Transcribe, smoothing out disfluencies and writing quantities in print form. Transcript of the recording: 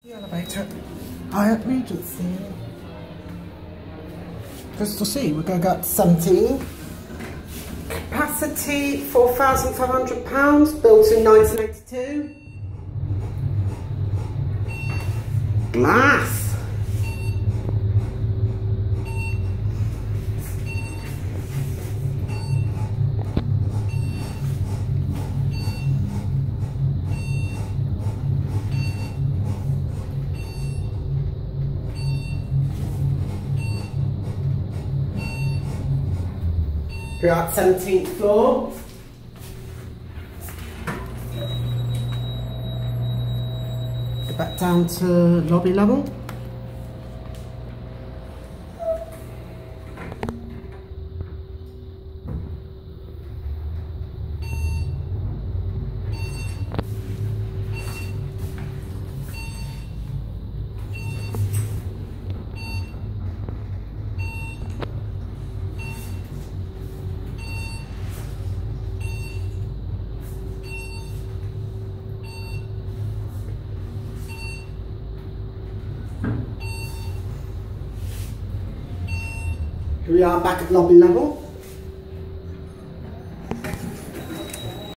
The elevator at Hyatt Regency. Crystal C, we're going to go up to 17. Capacity £4,500, built in 1982. Glass. We're at 17th floor. Go back down to lobby level. Here we are back at lobby level.